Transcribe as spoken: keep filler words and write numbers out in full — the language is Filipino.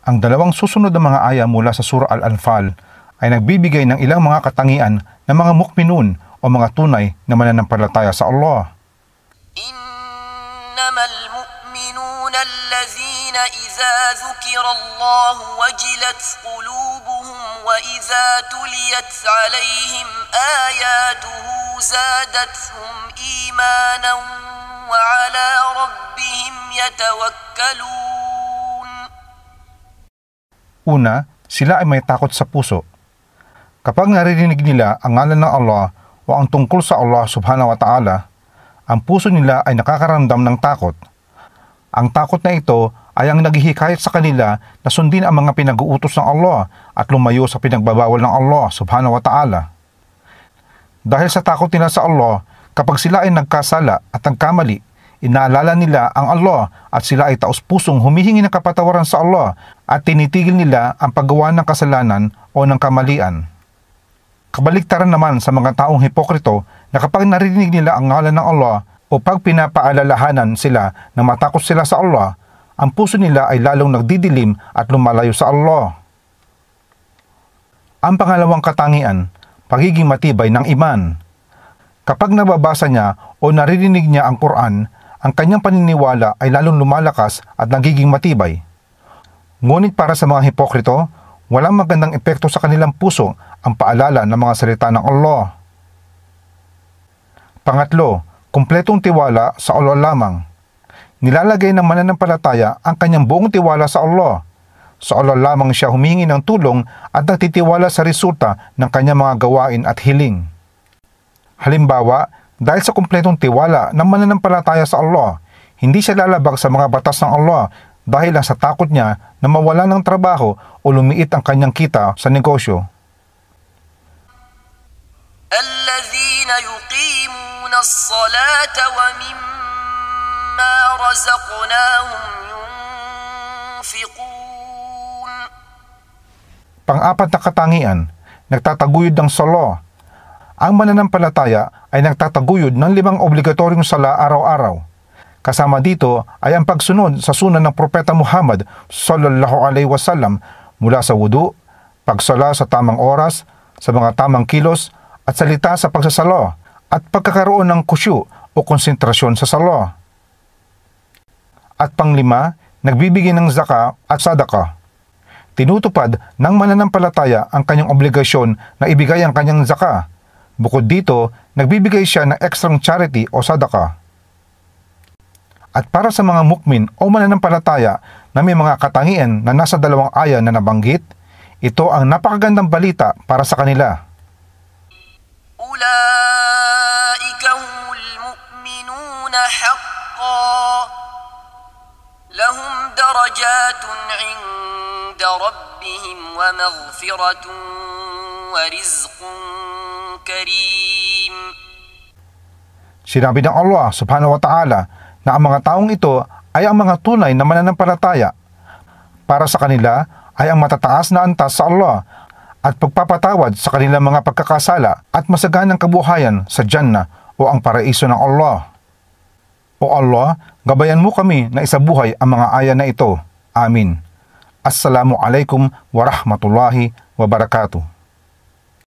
Ang dalawang susunod na mga aya mula sa Surah Al-Anfal ay nagbibigay ng ilang mga katangian ng mga mukminun o mga tunay na mananampalataya sa Allah. Innamal mu'minuna allazina idza dhukira Allah wajilat qulubuhum wa idza tuliyat alayhim ayatuhu zadatuhum imanan wa ala rabbihim yatawakkalun. Una, sila ay may takot sa puso. Kapag naririnig nila ang ngalan ng Allah o ang tungkol sa Allah subhanahu wa ta'ala, ang puso nila ay nakakaramdam ng takot. Ang takot na ito ay ang naghihikayat sa kanila na sundin ang mga pinag-uutos ng Allah at lumayo sa pinagbabawal ng Allah subhanahu wa ta'ala. Dahil sa takot nila sa Allah, kapag sila ay nagkasala at nagkamali, inaalala nila ang Allah at sila ay taos-pusong humihingi ng kapatawaran sa Allah at tinitigil nila ang paggawa ng kasalanan o ng kamalian. Kabaliktaran naman sa mga taong hipokrito na kapag narinig nila ang ngalan ng Allah o pag pinapaalalahanan sila na matakot sila sa Allah, ang puso nila ay lalong nagdidilim at lumalayo sa Allah. Ang pangalawang katangian, pagiging matibay ng iman. Kapag nababasa niya o naririnig niya ang Quran, ang kanyang paniniwala ay lalong lumalakas at nagiging matibay. Ngunit para sa mga hipokrito, walang magandang epekto sa kanilang puso ang paalala ng mga salita ng Allah. Pangatlo, kumpletong tiwala sa Allah lamang. Nilalagay ng mananampalataya ang kanyang buong tiwala sa Allah. Sa Allah lamang siya humingi ng tulong at nagtitiwala sa resulta ng kanyang mga gawain at hiling. Halimbawa, dahil sa kumpletong tiwala ng mananampalataya sa Allah, hindi siya lalabag sa mga batas ng Allah dahil lang sa takot niya na mawala ng trabaho o lumiit ang kanyang kita sa negosyo. الذين يقيمون الصلاة ومما رزقناهم ينفقون. Pang-apat na katangian, nagtataguyod ng sala. Ang mananampalataya ay nagtataguyod ng limang obligatoryong sala araw-araw. Kasama dito ay ang pagsunod sa sunan ng Propeta Muhammad sallallahu alaihi wasallam mula sa wudu, pagsala sa tamang oras, sa mga tamang kilos, at salita sa pagsasala, at pagkakaroon ng kusyu o konsentrasyon sa sala. At panglima, nagbibigay ng zaka at sadaka. Tinutupad ng mananampalataya ang kanyang obligasyon na ibigay ang kanyang zaka. Bukod dito, nagbibigay siya ng ekstrang charity o sadaka. At para sa mga mukmin o mananampalataya na may mga katangian na nasa dalawang aya na nabanggit, ito ang napakagandang balita para sa kanila. Ulaika humul mu'minuna haqqan lahum darajatun 'inda rabbihim wa maghfiratun wa rizqun karim. Sinabi ng Allah subhanahu wa ta'ala na ang mga taong ito ay ang mga tunay na mananampalataya. Para sa kanila ay ang matataas na antas sa Allah at pagpapatawad sa kanilang mga pagkakasala at masaganang kabuhayan sa Jannah o ang paraiso ng Allah. O Allah, gabayan mo kami na isabuhay ang mga aya na ito. Amin. Assalamu alaikum warahmatullahi wabarakatuh.